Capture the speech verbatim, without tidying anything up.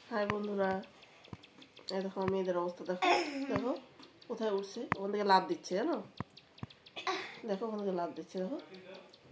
High বন্ধুরা, এই দেখো মেয়েদের অবস্থা দেখো দেখো কোথায় উঠছে, ওখান থেকে লাফ দিচ্ছে জানো, দেখো ওখান থেকে লাফ দিচ্ছে দেখো।